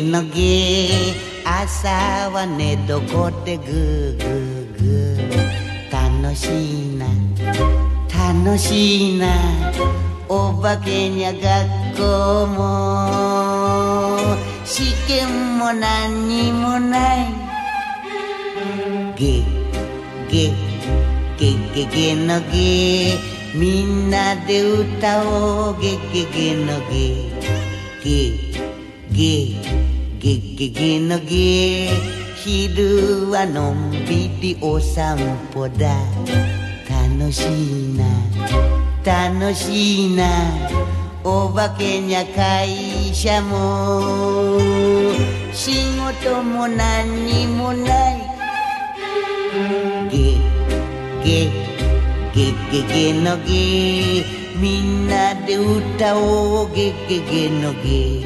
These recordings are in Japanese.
のげ朝は寝床でグーグーグー楽しいな楽しいなお化けにゃ学校も試験も何にもないゲゲゲゲゲのゲみんなで歌おうゲゲゲのゲゲゲゲゲゲのゲ昼はのんびりお散歩だ楽しいな楽しいなお化けにゃ会社も仕事も何にもないゲゲゲゲゲのゲみんなで歌おうゲゲゲのゲ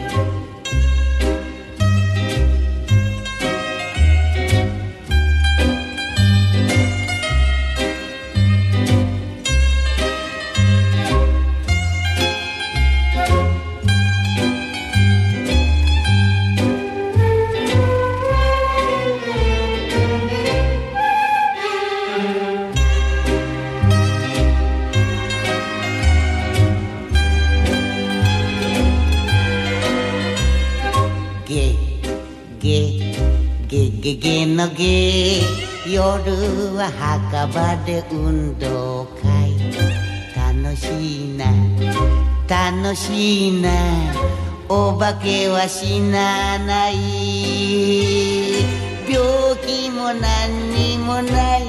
ゲゲのゲ夜は墓場で運動会楽しいな楽しいなお化けは死なない病気も何にもない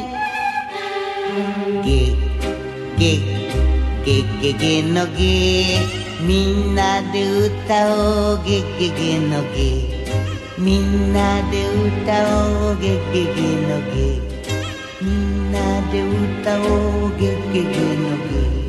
ゲゲゲゲゲのゲみんなで歌おうゲゲゲのゲみんなで歌おうゲゲゲのゲみんなで歌おうゲゲゲのゲ